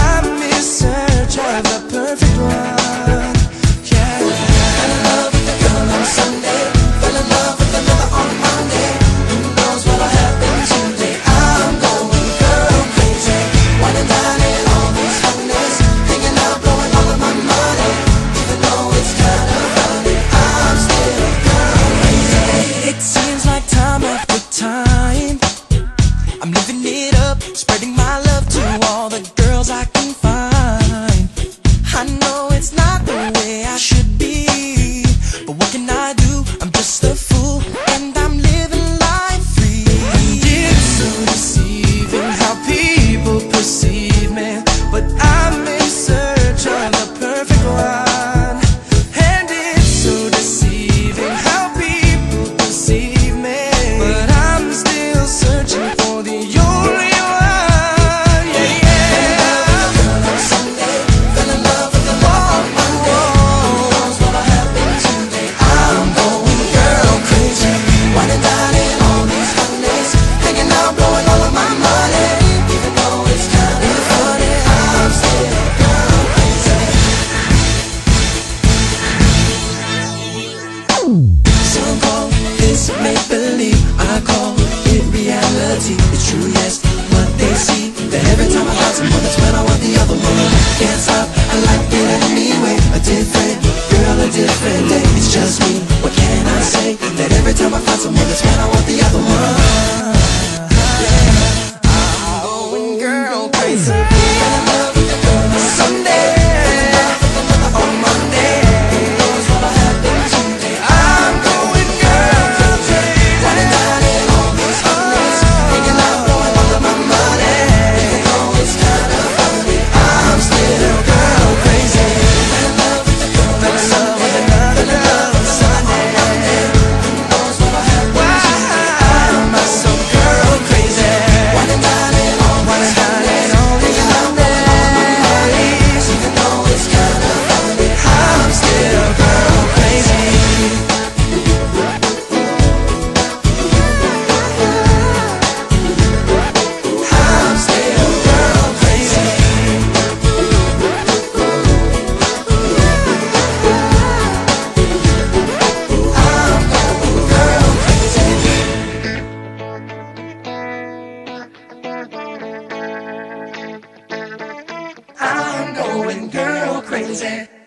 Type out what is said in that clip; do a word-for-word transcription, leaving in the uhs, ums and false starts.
I'm in search of the perfect one. Yeah. Fell in love with the girl on Sunday, fell in love with another on Monday. Who knows what'll happen today? I'm going girl crazy, wanna dine in all these honey's, hanging out, blowing all of my money. Even though it's kind of funny, I'm still girl crazy. It seems like time after time, I'm living it up, spreading my love to all the girls I can find. I know it's not the way I should be, but what can I do? I'm just a fool, and I'm living life free. And it's so deceiving how people perceive me, but I'm in search of the perfect one. And it's so deceiving how people perceive me, but I'm still searching for the only one. Yeah, yeah. Fell in love with the girl on Sunday, fell in love with the love on Monday. Who knows what'll happen today? I'm going girl crazy, wanna dine in all these honey's, hanging out, blowing all of my money. Even though it's kind of funny, I'm still girl crazy. Some call this make-believe, I call it reality. It's true, yes, what they see, that every time I find someone, that's when I want the other one. Can't stop, I like it anyway. A different girl, a different day. It's just me, what can I say? That every time I find someone, that's when I want the other one. Yeah, I'm going girl crazy. Fell in love with the girl on Sunday, on Monday. Who knows what'll happen today? I'm going girl crazy, wanna dine in all these honey's, hanging out, blowing all of my money. Even though it's kind of funny, I'm still girl crazy. Fell in love with the girl on Sunday, fell in love on Sunday. Who knows what'll happen today? I'm so girl crazy, wanna dine in all these honey's, hanging out, blowing all of my money. Even though it's kind of funny, I'm still girl crazy. I'm still girl crazy. I'm going girl crazy. I'm going girl crazy.